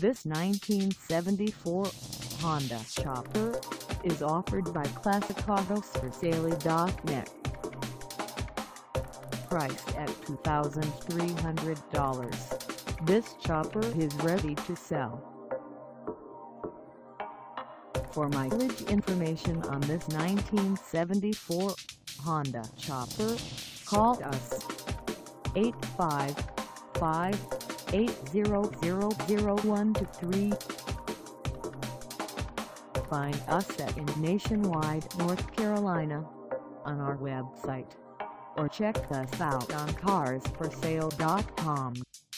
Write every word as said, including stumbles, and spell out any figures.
This nineteen seventy-four Honda Chopper is offered by Classic Autos For Sale dot net. Priced at two thousand three hundred dollars, this chopper is ready to sell. For mileage information on this nineteen seventy-four Honda Chopper, call us eight five five, eight zero zero, zero one two three. Find us at in Nationwide, North Carolina on our website, or check us out on Cars For Sale dot com.